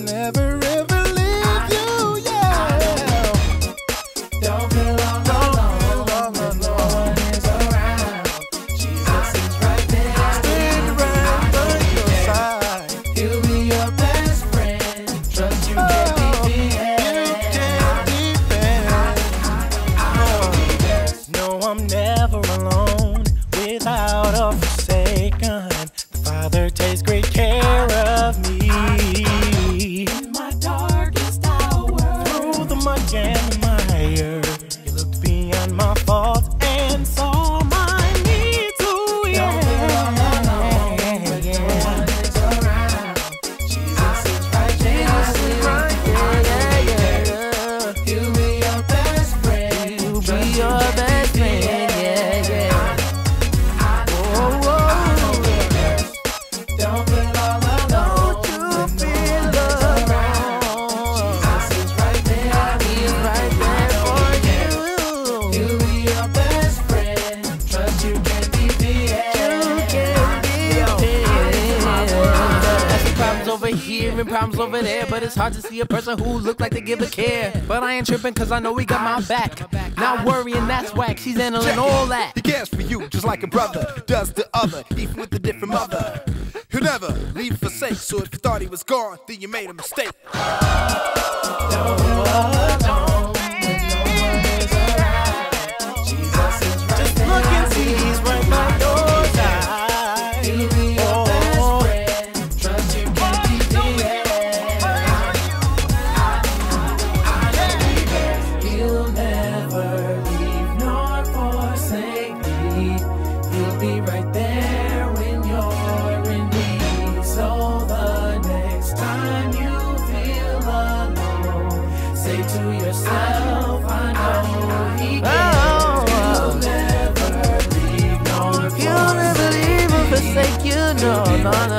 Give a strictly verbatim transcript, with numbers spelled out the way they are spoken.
never ever leave you, yeah. Don't feel all alone when no one is around. Jesus is right there. Stand right by your side. He'll be your best friend. Trust you can depend. You can depend. No, I'm never alone, without or forsaken. The Father takes great care of me. In my darkest hour, Through the muck and the mire, you looked beyond my faults and saw my needs. Oh, yeah. don't feel all alone when no one is around. Jesus is right there. Jesus is right there, yeah, yeah, yeah. He'll be your best friend. You'll Trust be you your can best friend, yeah, yeah. Oh, oh. Don't feel all alone. Don't you when no feel one is around. alone? Jesus is right there. He's right there for you. He'll be your best friend. Trust you can depend. You can depend. I see problems over here and problems over there, but it's hard to see a person who look like they give a care. But I ain't tripping cause I know he got my back. Not worrying, that's whack, she's handling all that. He cares for you just like a brother does the other, even with a different mother. He'll never leave or forsake, so if you thought he was gone, then you made a mistake. Don't feel all alone when no one is around. Jesus is right Just there. look and see he's right by your side. He'll be your best friend. Trust you can depend. He'll never leave nor forsake me. He'll be right there when you're in need. So the next time you feel alone, say to yourself, I know he cares. He'll never leave nor He'll never leave or forsake you, no, no, no.